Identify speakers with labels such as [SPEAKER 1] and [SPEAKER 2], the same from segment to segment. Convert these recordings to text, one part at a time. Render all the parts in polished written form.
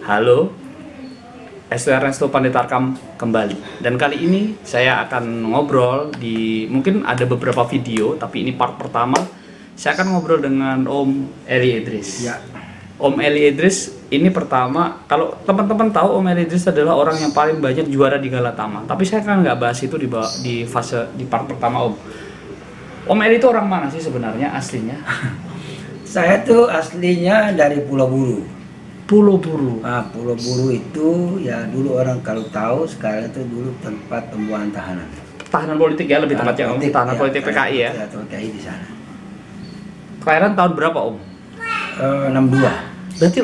[SPEAKER 1] Halo, Estu Ernesto Panditarkam kembali. Dan kali ini saya akan ngobrol mungkin ada beberapa video, tapi ini part pertama. Saya akan ngobrol dengan Om Eli Idris.
[SPEAKER 2] Ya.
[SPEAKER 1] Om Eli Idris ini pertama, kalau teman-teman tahu Om Eli Idris adalah orang yang paling banyak juara di Galatama. Tapi saya kan nggak bahas itu di part pertama Om. Om Eli itu orang mana sih sebenarnya aslinya?
[SPEAKER 2] Saya tuh aslinya dari Pulau Buru.
[SPEAKER 1] Pulau Buru.
[SPEAKER 2] Nah, Pulau Buru itu ya dulu orang kalau tahu sekarang itu dulu tempat pembuangan tahanan.
[SPEAKER 1] Tahanan politik ya lebih tepatnya Om. Tahanan politik PKI ya.
[SPEAKER 2] Ya, PKI di sana.
[SPEAKER 1] Kelahiran tahun berapa Om?
[SPEAKER 2] 62.
[SPEAKER 1] Berarti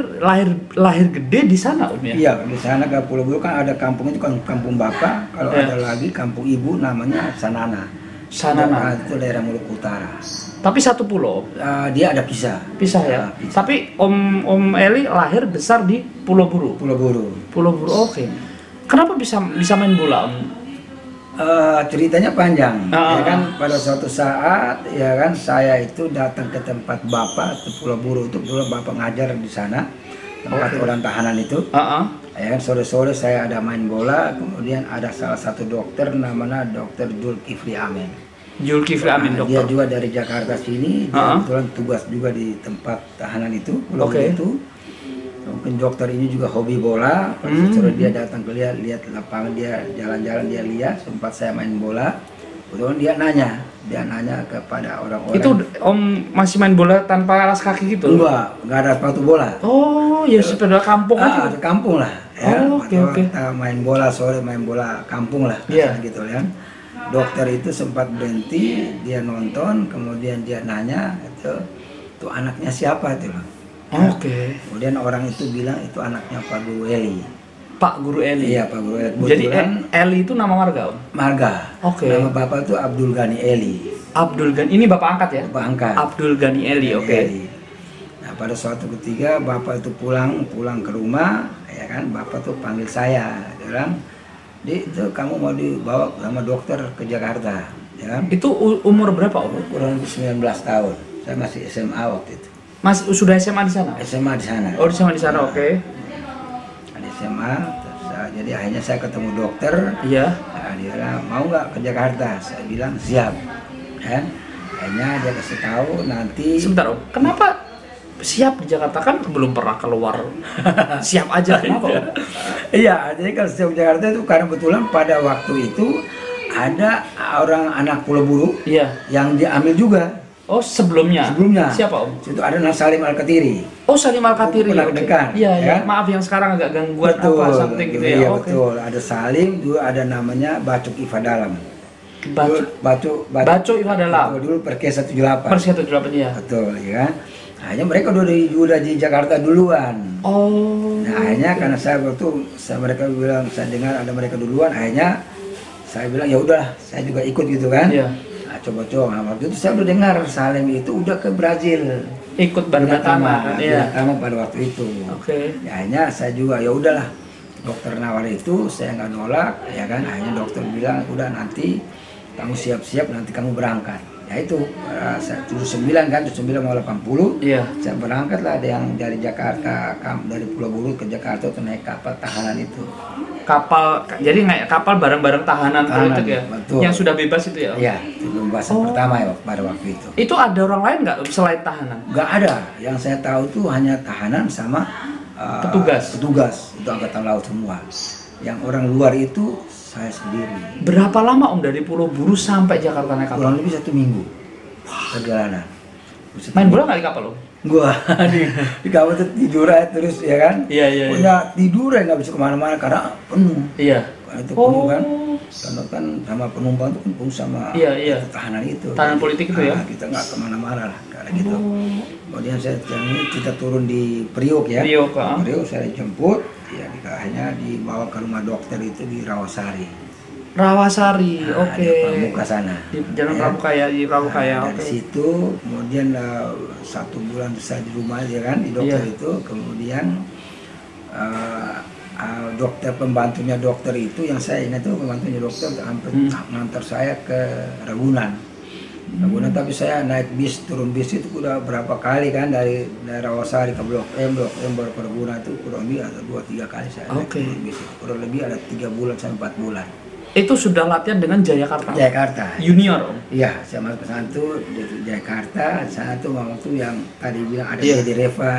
[SPEAKER 1] lahir gede di sana Om ya?
[SPEAKER 2] Iya, di sana ke Pulau Buru kan ada kampung itu kan kampung Bapak. Kalau
[SPEAKER 1] Ya.
[SPEAKER 2] ada lagi kampung Ibu namanya Sanana.
[SPEAKER 1] Sanana.
[SPEAKER 2] Itu daerah Maluku Utara.
[SPEAKER 1] Tapi satu pulau.
[SPEAKER 2] Dia ada pisah.
[SPEAKER 1] Pisah ya.
[SPEAKER 2] Pisah.
[SPEAKER 1] Tapi Om Eli lahir besar di Pulau Buru.
[SPEAKER 2] Pulau Buru.
[SPEAKER 1] Pulau Buru. Oke. Kenapa bisa main bola Om?
[SPEAKER 2] Ceritanya panjang,
[SPEAKER 1] Ah,
[SPEAKER 2] ya kan. Pada suatu saat, ya kan, saya itu datang ke tempat Bapak di Pulau Buru itu, dulu Bapak ngajar di sana, tempat
[SPEAKER 1] Oke.
[SPEAKER 2] orang tahanan itu. Ya kan, sore-sore saya ada main bola, kemudian ada salah satu dokter namanya Dokter Zulkifli Amin.
[SPEAKER 1] Zulkifli Amin
[SPEAKER 2] Nah, dia
[SPEAKER 1] dokter.
[SPEAKER 2] juga dari Jakarta sini, dia kebetulan tugas juga di tempat tahanan itu, Pulau
[SPEAKER 1] Oke.
[SPEAKER 2] Buru itu. Mungkin dokter ini juga hobi bola. Sore dia datang ke lihat lapangan, dia jalan-jalan, dia lihat sempat saya main bola. Kemudian dia nanya kepada orang-orang.
[SPEAKER 1] Itu Om masih main bola tanpa alas kaki gitu?
[SPEAKER 2] Enggak ada sepatu bola.
[SPEAKER 1] Oh, ya sepeda kampung aja.
[SPEAKER 2] Di kampung lah. Ya.
[SPEAKER 1] Oh, oke, oke.
[SPEAKER 2] Kita main bola sore, main bola kampung lah.
[SPEAKER 1] Iya.
[SPEAKER 2] Gitu kan. Dokter itu sempat berhenti, dia nonton, kemudian dia nanya, itu anaknya siapa itu loh.
[SPEAKER 1] Oke.
[SPEAKER 2] Kemudian orang itu bilang itu anaknya Pak Guru Eli.
[SPEAKER 1] Pak Guru Eli.
[SPEAKER 2] Iya, Pak Guru Eli.
[SPEAKER 1] Jadi
[SPEAKER 2] Kebetulan
[SPEAKER 1] Eli itu nama marga Om?
[SPEAKER 2] marga.
[SPEAKER 1] Oke.
[SPEAKER 2] Nama bapak itu Abdul Ghani Eli.
[SPEAKER 1] Abdul Ghani. Ini bapak angkat ya?
[SPEAKER 2] Bapak angkat.
[SPEAKER 1] Abdul Ghani Eli. Oke.
[SPEAKER 2] Eli. Nah, pada suatu ketika bapak itu pulang ke rumah, ya kan, bapak tuh panggil saya, dia bilang, "Di, itu kamu mau dibawa sama dokter ke Jakarta." Ya kan?
[SPEAKER 1] Itu umur berapa Om?
[SPEAKER 2] Kurang lebih 19 tahun. Saya masih SMA waktu itu.
[SPEAKER 1] Mas sudah SMA di sana?
[SPEAKER 2] SMA di sana.
[SPEAKER 1] Oh, SMA di sana, oke.
[SPEAKER 2] Di SMA, terus, jadi akhirnya saya ketemu dokter.
[SPEAKER 1] Iya.
[SPEAKER 2] Nah, dia bilang, mau nggak ke Jakarta? Saya bilang siap. Kan? Akhirnya dia kasih tahu nanti.
[SPEAKER 1] Sebentar Om, kenapa siap di Jakarta kan belum pernah keluar? Siap aja kenapa Om?
[SPEAKER 2] Iya, jadi kalau siap di Jakarta itu karena kebetulan pada waktu itu ada orang anak Pulau Buru
[SPEAKER 1] Iya.
[SPEAKER 2] yang diambil juga.
[SPEAKER 1] Oh, sebelumnya. Siapa Om?
[SPEAKER 2] Itu ada Nasalim Al-Katiri.
[SPEAKER 1] Oh, Salim Al-Katiri.
[SPEAKER 2] Pernah
[SPEAKER 1] oke.
[SPEAKER 2] dekat,
[SPEAKER 1] Iya, iya.
[SPEAKER 2] ya?
[SPEAKER 1] Maaf yang sekarang agak gangguan apa something gitu ya.
[SPEAKER 2] Iya,
[SPEAKER 1] Oke.
[SPEAKER 2] betul. Ada Salim, dulu ada namanya Bacuk Ifadalam.
[SPEAKER 1] Baco Ifadalam.
[SPEAKER 2] Dulu Perkes 78.
[SPEAKER 1] Persia 78 ya.
[SPEAKER 2] Betul, ya kan? Akhirnya mereka udah di Jakarta duluan.
[SPEAKER 1] Oh.
[SPEAKER 2] Nah, akhirnya karena mereka bilang, saya dengar ada mereka duluan, akhirnya saya bilang ya udah, saya juga ikut gitu kan.
[SPEAKER 1] Iya.
[SPEAKER 2] Nah, coba-coba. Nah, waktu itu saya udah dengar Salim itu udah ke Brazil.
[SPEAKER 1] Ikut Baratama. Iya.
[SPEAKER 2] Baratama pada waktu itu.
[SPEAKER 1] Oke.
[SPEAKER 2] Ya, akhirnya saya juga ya udahlah. Dokter nawar itu saya nggak nolak, ya kan. Akhirnya dokter bilang udah nanti kamu siap-siap nanti kamu berangkat. Ya itu 79 kan, 79 mau 80.
[SPEAKER 1] Iya.
[SPEAKER 2] Saya berangkat lah, ada yang dari Jakarta, dari Pulau Buru ke Jakarta tuh naik kapal tahanan itu.
[SPEAKER 1] Kapal, jadi naik kapal bareng-bareng tahanan politik ya?
[SPEAKER 2] betul.
[SPEAKER 1] Yang sudah bebas itu ya?
[SPEAKER 2] Iya, itu pembahasan pertama ya pada waktu itu.
[SPEAKER 1] Itu ada orang lain nggak selain tahanan?
[SPEAKER 2] Nggak ada, yang saya tahu tuh hanya tahanan sama
[SPEAKER 1] Petugas
[SPEAKER 2] itu angkatan laut semua. Yang orang luar itu saya sendiri.
[SPEAKER 1] Berapa lama Om dari Pulau Buru sampai Jakarta naik kapal?
[SPEAKER 2] Kurang lebih 1 minggu perjalanan.
[SPEAKER 1] Main bola nggak di kapal Om?
[SPEAKER 2] Gua di kapal tuh tidur aja terus, ya kan.
[SPEAKER 1] Iya.
[SPEAKER 2] Punya tidur ya, nggak bisa kemana-mana karena penuh.
[SPEAKER 1] Iya.
[SPEAKER 2] Karena itu penuh kan. Karena kan sama penumpang itu kan penuh sama
[SPEAKER 1] Iya.
[SPEAKER 2] tahanan itu.
[SPEAKER 1] Tahanan politik itu ya?
[SPEAKER 2] Kita nggak kemana-mana lah karena gitu. Kemudian kita turun di Priok ya.
[SPEAKER 1] Priok,
[SPEAKER 2] Priok saya jemput, ya akhirnya dibawa ke rumah dokter itu di Rawasari.
[SPEAKER 1] Rawasari,
[SPEAKER 2] Nah,
[SPEAKER 1] oke.
[SPEAKER 2] di Pramuka sana.
[SPEAKER 1] Di Jalan Pramuka di Pramuka ya,
[SPEAKER 2] Dari
[SPEAKER 1] oke.
[SPEAKER 2] situ kemudian 1 bulan saya di rumah aja kan di dokter
[SPEAKER 1] Iya.
[SPEAKER 2] itu, kemudian dokter pembantunya dokter itu yang saya ingat tuh pembantunya dokter hampir ngantar saya ke Ragunan. Ragunan, tapi saya naik bis, turun bis itu udah berapa kali kan, dari Rawasari ke Blok M baru ke Ragunan, itu kurang lebih ada 2-3 kali saya naik turun bis itu. Kurang lebih ada 3 bulan sampai 4 bulan.
[SPEAKER 1] Itu sudah latihan dengan Jayakarta?
[SPEAKER 2] Jayakarta.
[SPEAKER 1] Junior Om?
[SPEAKER 2] Iya, saya masuk ke sana tuh di Jayakarta. Sana tuh waktu itu yang tadi bilang ada
[SPEAKER 1] Iya.
[SPEAKER 2] Dedi Reva,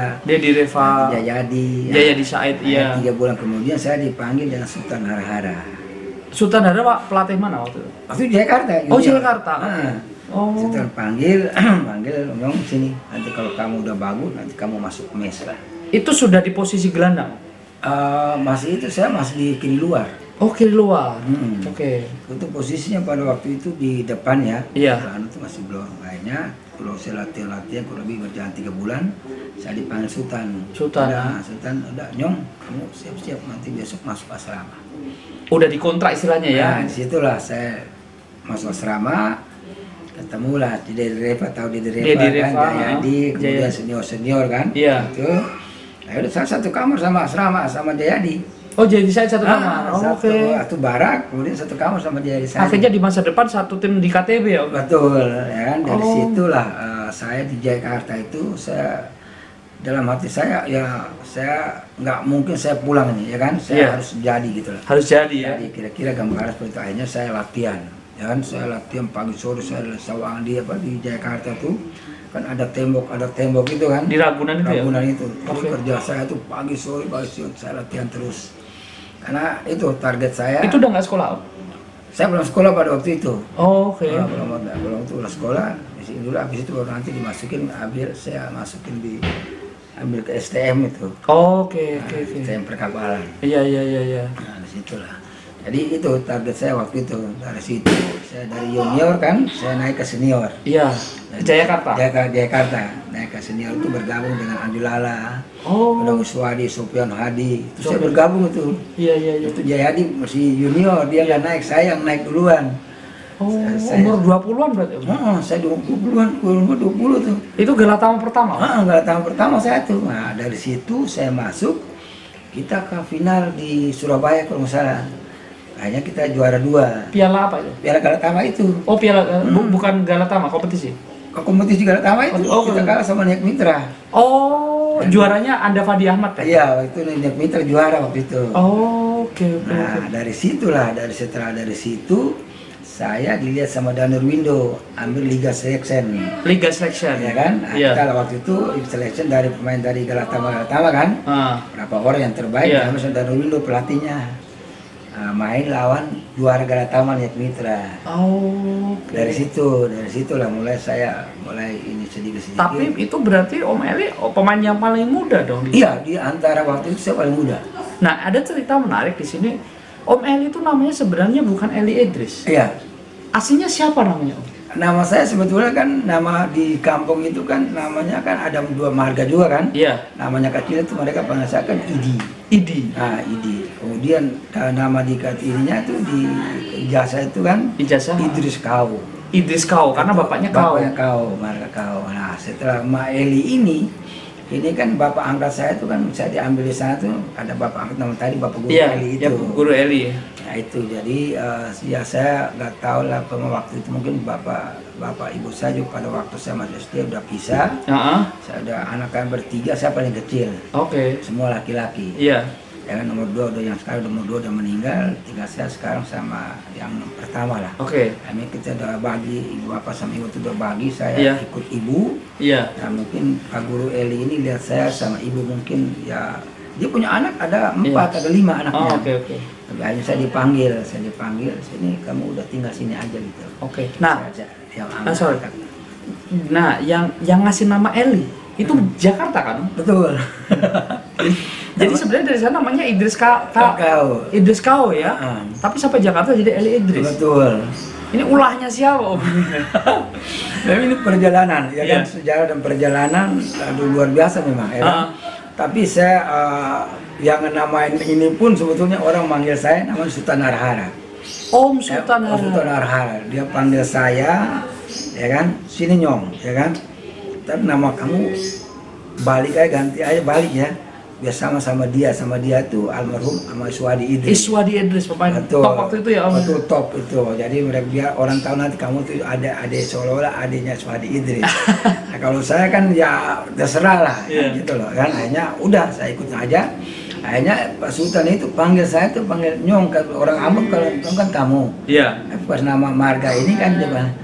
[SPEAKER 2] Jayadi.
[SPEAKER 1] Jayadi Said, iya.
[SPEAKER 2] 3 bulan kemudian saya dipanggil dengan Sultan Hara-Hara.
[SPEAKER 1] Sultan Hara Pak pelatih mana waktu itu?
[SPEAKER 2] Waktu itu Jayakarta.
[SPEAKER 1] Oh,
[SPEAKER 2] junior.
[SPEAKER 1] Jakarta.
[SPEAKER 2] Ah.
[SPEAKER 1] Oh.
[SPEAKER 2] Sultan panggil, Nyong sini. Nanti kalau kamu udah bagus, nanti kamu masuk mes lah.
[SPEAKER 1] Itu sudah di posisi gelandang?
[SPEAKER 2] Masih itu saya masih di kiri luar.
[SPEAKER 1] Oh, kiri luar.
[SPEAKER 2] Hmm.
[SPEAKER 1] Oke.
[SPEAKER 2] Untuk posisinya pada waktu itu di depan ya.
[SPEAKER 1] Iya.
[SPEAKER 2] Lalu itu masih belum. Akhirnya kalau saya latihan kurang lebih berjalan 3 bulan, saya dipanggil Sultan.
[SPEAKER 1] Sultan.
[SPEAKER 2] Sultan, udah Nyong, kamu siap-siap nanti besok masuk asrama.
[SPEAKER 1] Udah dikontrak istilahnya ya?
[SPEAKER 2] Nah, disitulah saya masuk asrama, ketemulah di Dedi Reva, tahu Dedi Reva kan, Jayadi, kemudian senior kan.
[SPEAKER 1] Iya.
[SPEAKER 2] Itu. Nah, udah saya satu kamar sama asrama sama Jayadi.
[SPEAKER 1] Oh, jadi saya satu kamar.
[SPEAKER 2] Satu barak, kemudian satu kamar sama Jayadi.
[SPEAKER 1] Akhirnya di masa depan satu tim di KTB ya?
[SPEAKER 2] Betul, ya kan. Dari situlah saya di Jakarta itu, saya dalam hati saya ya saya nggak mungkin saya pulang ini ya kan, saya harus jadi gitu lah.
[SPEAKER 1] Harus jadi ya.
[SPEAKER 2] Jadi kira-kira gambaran seperti itu. Akhirnya saya latihan, ya kan, saya latihan pagi sore, saya di sawangan di Jakarta tuh kan ada tembok itu kan.
[SPEAKER 1] Di Ragunan itu ya?
[SPEAKER 2] Ragunan itu. Jadi kerja saya tuh pagi sore saya latihan terus. Karena itu target saya.
[SPEAKER 1] Itu udah nggak sekolah?
[SPEAKER 2] Saya belum sekolah pada waktu itu.
[SPEAKER 1] Oh, oke.
[SPEAKER 2] Belum itu udah sekolah. Di sini dulu, habis itu baru nanti dimasukin, saya masukin ambil ke STM itu.
[SPEAKER 1] Oh, oke.
[SPEAKER 2] STM perkapalan.
[SPEAKER 1] Iya.
[SPEAKER 2] Nah, disitulah. Jadi itu target saya waktu itu. Dari situ saya dari junior kan, saya naik ke senior.
[SPEAKER 1] Iya. Jayakarta.
[SPEAKER 2] Jakarta. Naik ke senior itu bergabung dengan Andi Lala.
[SPEAKER 1] Oh.
[SPEAKER 2] Ada Muswadi, Sofian Hadi. Itu saya bergabung itu.
[SPEAKER 1] Iya.
[SPEAKER 2] Itu Jayadi masih junior, dia nggak naik, saya yang naik duluan.
[SPEAKER 1] Oh, umur 20-an berarti?
[SPEAKER 2] Saya 20-an, umur 20 tuh.
[SPEAKER 1] Itu Galatama pertama?
[SPEAKER 2] Galatama pertama saya tuh. Nah, dari situ saya masuk, kita ke final di Surabaya kalau nggak salah. Akhirnya kita juara 2.
[SPEAKER 1] Piala apa itu?
[SPEAKER 2] Piala Galatama itu.
[SPEAKER 1] Oh, bukan Galatama, kompetisi?
[SPEAKER 2] Kompetisi Galatama itu, kita kalah sama Niak Mitra.
[SPEAKER 1] Oh, juaranya Anda Fadi Ahmad ya?
[SPEAKER 2] Iya, waktu itu Niak Mitra juara waktu itu.
[SPEAKER 1] Oh, oke.
[SPEAKER 2] Nah, dari situlah, dari situ, saya dilihat sama Danur Window ambil Liga Selection.
[SPEAKER 1] Liga Selection
[SPEAKER 2] ya kan? Nah, kita waktu itu selection dari pemain dari Galatama kan? Berapa orang yang terbaik? Terus Danur Window pelatihnya. Main lawan juara Galatama Niak Mitra.
[SPEAKER 1] Oh.
[SPEAKER 2] Dari situlah saya mulai ini sedikit.
[SPEAKER 1] Tapi itu berarti Om Eli pemain yang paling muda dong?
[SPEAKER 2] Iya, di antara waktu itu saya paling muda.
[SPEAKER 1] Nah, ada cerita menarik di sini. Om Eli itu namanya sebenarnya bukan Eli Idris.
[SPEAKER 2] Iya.
[SPEAKER 1] Aslinya siapa namanya Om?
[SPEAKER 2] Nama saya sebetulnya kan nama di kampung itu kan namanya kan ada 2 marga juga kan.
[SPEAKER 1] Iya.
[SPEAKER 2] Namanya kecil itu mereka panggil saya kan Idi. Nah, Idi. Kemudian nama di ininya itu di ijazah itu kan Idris Kau.
[SPEAKER 1] Idris Kau karena bapaknya Kau.
[SPEAKER 2] Bapaknya Kau, marga Kau. Nah, setelah Ma Eli ini kan bapak angkat saya itu kan saya diambil di sana tuh ada bapak angkat nama tadi Bapak Guru Eli itu. Iya,
[SPEAKER 1] Guru Eli.
[SPEAKER 2] Nah itu jadi ya saya nggak tahu lah waktu itu mungkin bapak ibu saya juga pada waktu saya masih SD udah pisah. Saya udah anak kan bertiga, saya paling kecil. Semua laki-laki.
[SPEAKER 1] Iya.
[SPEAKER 2] Ya kan nomor 2 udah yang sekarang nomor 2 udah meninggal, tinggal saya sekarang sama yang pertama lah. Kami kita udah bagi ibu bapak sama ibu itu udah bagi, saya ikut ibu.
[SPEAKER 1] Iya.
[SPEAKER 2] Nah mungkin Pak Guru Eli ini lihat saya sama ibu mungkin ya dia punya anak ada 4 ada 5 anaknya. Tapi akhirnya saya dipanggil sini kamu udah tinggal sini aja gitu.
[SPEAKER 1] Nah, yang ngasih nama Eli itu Jakarta kan?
[SPEAKER 2] Betul.
[SPEAKER 1] Jadi sebenarnya dari sana namanya Idris Kau ya. Tapi sampai Jakarta jadi Eli Idris.
[SPEAKER 2] Betul.
[SPEAKER 1] Ini ulahnya siapa Om?
[SPEAKER 2] Nah, ini perjalanan ya kan, sejarah dan perjalanan luar biasa memang ya kan? Tapi saya yang namain ini pun sebetulnya orang manggil saya namanya Sultan Hara-Hara.
[SPEAKER 1] Om Sultan
[SPEAKER 2] Hara-Hara. Dia panggil saya ya kan, sini Nyong ya kan. Tapi nama kamu balik aja, ganti aja balik ya. biasa sama dia tuh almarhum sama Iswadi Idris.
[SPEAKER 1] Iswadi Idris pemain
[SPEAKER 2] Betul.
[SPEAKER 1] top waktu itu ya Om.
[SPEAKER 2] Betul, top itu. Jadi mereka biar orang tahu nanti kamu tuh ada adik, seolah-olah adiknya Iswadi Idris. Nah, kalau saya kan ya terserah lah, gitu loh kan. Akhirnya udah saya ikut aja. Akhirnya Pak Sultan itu panggil saya tuh panggil Nyong, orang Ambon kalau Nyong kan kamu.
[SPEAKER 1] Iya.
[SPEAKER 2] Pas nama marga ini kan dia bilang,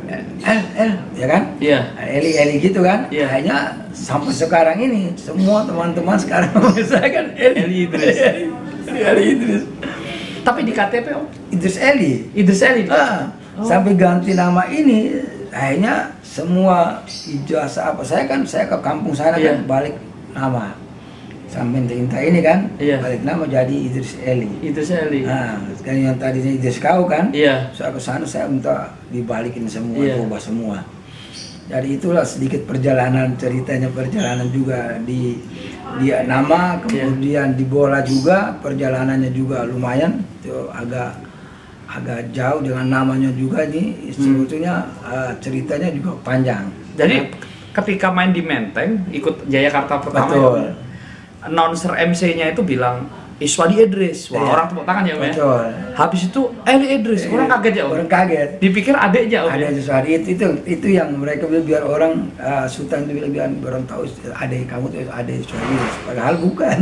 [SPEAKER 2] ya kan?
[SPEAKER 1] Iya.
[SPEAKER 2] Eli gitu kan?
[SPEAKER 1] Iya.
[SPEAKER 2] Akhirnya sampai sekarang ini semua teman-teman sekarang manggil saya kan
[SPEAKER 1] Eli Idris.
[SPEAKER 2] Eli Idris.
[SPEAKER 1] Tapi di KTP Om,
[SPEAKER 2] Idris Eli.
[SPEAKER 1] Idris Eli.
[SPEAKER 2] Sampai ganti nama ini, akhirnya semua ijazah apa saya ke kampung sana kan balik nama. Sampai tinta ini kan, balik nama jadi Idris Eli.
[SPEAKER 1] Idris Eli.
[SPEAKER 2] Nah, kan yang tadinya Idris kau kan,
[SPEAKER 1] Iya.
[SPEAKER 2] saya ke sana saya minta dibalikin semua, ubah semua. Jadi itulah sedikit perjalanan ceritanya, perjalanan juga di nama, kemudian di bola juga perjalanannya juga lumayan, itu agak jauh dengan namanya juga nih sebetulnya ceritanya juga panjang.
[SPEAKER 1] Jadi ketika main di Menteng ikut Jayakarta pertama.
[SPEAKER 2] Betul.
[SPEAKER 1] Announcer MC-nya itu bilang Iswadi Idris. Wah, orang tepuk tangan ya Om.
[SPEAKER 2] Betul.
[SPEAKER 1] Habis itu Eli Idris. Orang kaget ya Om.
[SPEAKER 2] Orang kaget.
[SPEAKER 1] Dipikir adeknya Om.
[SPEAKER 2] Ada Iswadi itu yang mereka biar orang Sultan itu biar orang tahu adek kamu tuh adek Iswadi. Padahal bukan.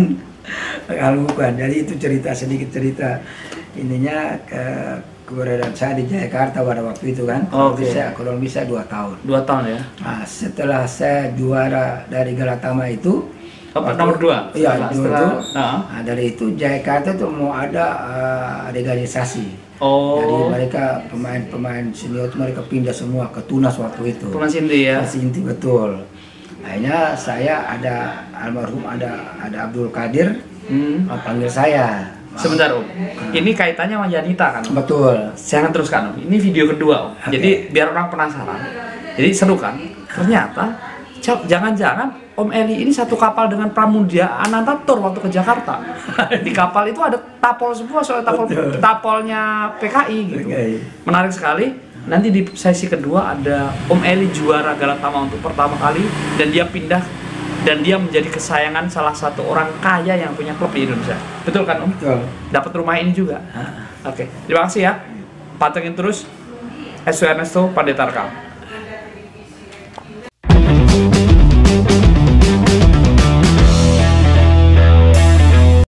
[SPEAKER 2] Jadi itu sedikit cerita ininya keberadaan saya di Jakarta pada waktu itu kan. Saya kurang bisa 2 tahun.
[SPEAKER 1] 2 tahun ya.
[SPEAKER 2] Nah, setelah saya juara dari Galatama itu
[SPEAKER 1] nomor 2?
[SPEAKER 2] Iya, nah, dari itu Jakarta tuh mau ada legalisasi. Jadi mereka pemain senior itu mereka pindah semua ke Tunas waktu itu.
[SPEAKER 1] Tunas Inti ya?
[SPEAKER 2] Tunas Inti, betul. Akhirnya saya ada almarhum ada Abdul Qadir panggil saya.
[SPEAKER 1] Sebentar Om, ini kaitannya sama Yanita kan Om?
[SPEAKER 2] Betul.
[SPEAKER 1] Jangan teruskan Om, ini video kedua Om. Jadi biar orang penasaran. Jadi seru kan? Ternyata jangan-jangan Om Eli ini satu kapal dengan Pramudia Anantatur waktu ke Jakarta. Di kapal itu ada tapol semua, soalnya tapolnya PKI gitu. Menarik sekali. Nanti di sesi kedua ada Om Eli juara Galatama untuk pertama kali dan dia pindah dan dia menjadi kesayangan salah satu orang kaya yang punya klub di Indonesia. Betul kan Om?
[SPEAKER 2] Betul.
[SPEAKER 1] Dapat rumah ini juga. Oke, terima kasih ya. Pantengin terus SW Ernesto Pandetarkam.